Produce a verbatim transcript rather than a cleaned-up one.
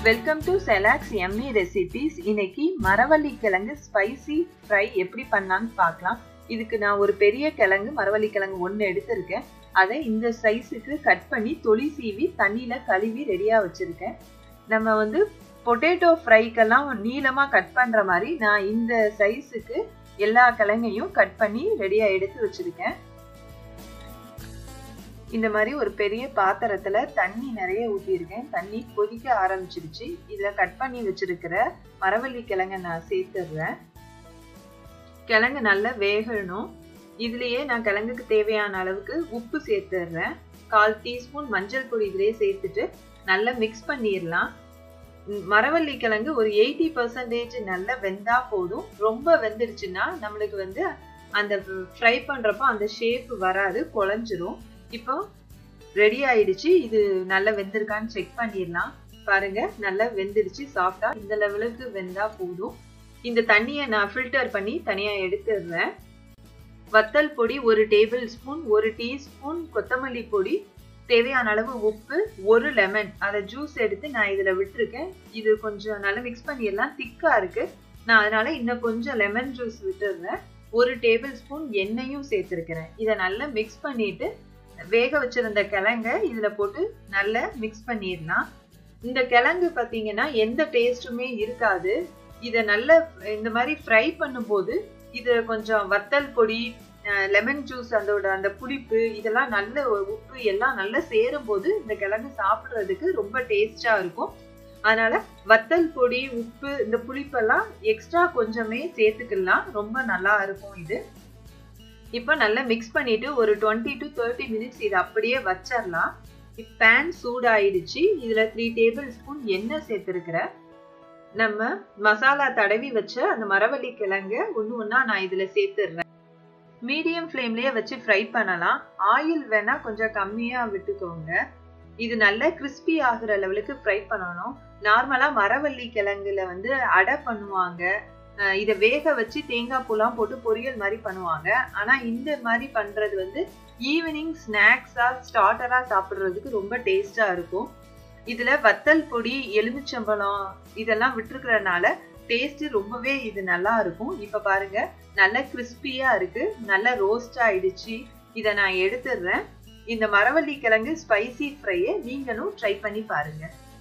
Welcome to செலாக்ஸ் எம்மி recipes. இன்னைக்கு மரவள்ளி கிழங்கு ஸ்பைசி ஃப்ரை எப்படி பண்ணலான்னு பார்க்கலாம். இதுக்கு நான் ஒரு பெரிய கிழங்கு மரவள்ளி கிழங்கு ஒன்று எடுத்திருக்கேன். அதை இந்த சைஸுக்கு கட் பண்ணி தொளி சீவி தண்ணியில் கழுவி ரெடியாக வச்சுருக்கேன். நம்ம வந்து பொட்டேட்டோ ஃப்ரைக்கெல்லாம் நீளமாக கட் பண்ணுற மாதிரி நான் இந்த சைஸுக்கு எல்லா கிழங்கையும் கட் பண்ணி ரெடியாக எடுத்து வச்சுருக்கேன். இந்த மாதிரி ஒரு பெரிய பாத்திரத்துல தண்ணி நிறைய ஊற்றிருக்கேன். தண்ணி கொதிக்க ஆரம்பிச்சிருச்சு. இதுல கட் பண்ணி வச்சிருக்கிற மரவள்ளி கிழங்க நான் சேர்த்துடுறேன். கிழங்கு நல்லா வேகணும். இதுலயே நான் கிழங்குக்கு தேவையான அளவுக்கு உப்பு சேர்த்துடுறேன். கால் டீஸ்பூன் மஞ்சள் பொடி இதுலயே சேர்த்துட்டு நல்லா மிக்ஸ் பண்ணிடலாம். மரவள்ளி கிழங்கு ஒரு எயிட்டி பர்சன்டேஜ் நல்லா வெந்தா போதும். ரொம்ப வெந்துடுச்சுன்னா நம்மளுக்கு வந்து அந்த ஃப்ரை பண்றப்போ அந்த ஷேப் வராது, குழஞ்சிரும். இப்போ ரெடி ஆயிடுச்சு. இது நல்லா வெந்திருக்கான்னு செக் பண்ணிடலாம். பாருங்க, நல்லா வெந்துடுச்சு. சாஃப்டா இந்த லெவலுக்கு வெந்தா போதும். இந்த தண்ணியை நான் ஃபில்டர் பண்ணி தனியா எடுத்துடுறேன். வத்தல் பொடி ஒரு டேபிள் ஸ்பூன், ஒரு டீஸ்பூன் கொத்தமல்லி பொடி, தேவையான அளவு உப்பு, ஒரு லெமன் அதை ஜூஸ் எடுத்து நான் இதுல விட்டுருக்கேன். இது கொஞ்சம் நல்லா மிக்ஸ் பண்ணிடலாம். திக்கா இருக்கு, நான் அதனால இன்னும் கொஞ்சம் லெமன் ஜூஸ் விட்டுடுறேன். ஒரு டேபிள் ஸ்பூன் எண்ணெயும் சேர்த்துருக்கிறேன். இதை நல்லா மிக்ஸ் பண்ணிட்டு வேக வச்சிருந்த கிழங்க இதுல போட்டு நல்லா மிக்ஸ் பண்ணிடலாம். இந்த கிழங்கு பார்த்தீங்கன்னா எந்த டேஸ்ட்டுமே இருக்காது. இதை நல்லா இந்த மாதிரி ஃப்ரை பண்ணும்போது இது கொஞ்சம் வத்தல் பொடி, லெமன் ஜூஸ், அதோட அந்த புளிப்பு, இதெல்லாம் நல்ல உப்பு எல்லாம் நல்லா சேரும் போது இந்த கிழங்கு சாப்பிட்றதுக்கு ரொம்ப டேஸ்டா இருக்கும். அதனால வத்தல் பொடி, உப்பு, இந்த புளிப்பெல்லாம் எக்ஸ்ட்ரா கொஞ்சமே சேர்த்துக்கலாம். ரொம்ப நல்லா இருக்கும் இது. இப்போ நல்லா மிக்ஸ் பண்ணிட்டு ஒரு டுவெண்ட்டி டு தேர்ட்டி மினிட்ஸ் இதை அப்படியே வச்சிடலாம். பேன் சூடாயிடுச்சு. இதுல த்ரீ டேபிள் ஸ்பூன் எண்ணெய் சேர்த்துருக்கிற நம்ம மசாலா தடவி வச்ச அந்த மரவள்ளி கிழங்கு ஒன்று ஒன்றா நான் இதுல சேர்த்துடுறேன். மீடியம் ஃப்ளேம்லயே வச்சு ஃப்ரை பண்ணலாம். ஆயில் வேணா கொஞ்சம் கம்மியா விட்டுக்கோங்க. இது நல்லா கிறிஸ்பி ஆகுற லெவலுக்கு ஃப்ரை பண்ணணும். நார்மலா மரவள்ளி கிழங்குல வந்து அடை பண்ணுவாங்க, இதை வேக வச்சு தேங்காய் பூலாம் போட்டு பொரியல் மாதிரி பண்ணுவாங்க. ஆனா இந்த மாதிரி பண்றது வந்து ஈவினிங் ஸ்நாக்ஸா ஸ்டார்டரா சாப்பிடுறதுக்கு ரொம்ப டேஸ்டா இருக்கும். இதுல வத்தல் பொடி, எலுமிச்சம்பழம் இதெல்லாம் விட்டுருக்கிறதுனால டேஸ்ட் ரொம்பவே இது நல்லா இருக்கும். இப்ப பாருங்க, நல்ல கிறிஸ்பியா இருக்கு, நல்ல ரோஸ்ட் ஆயிடுச்சு. இதை நான் எடுத்துடுறேன். இந்த மரவள்ளி கிழங்கு ஸ்பைசி ஃப்ரையை நீங்களும் ட்ரை பண்ணி பாருங்க.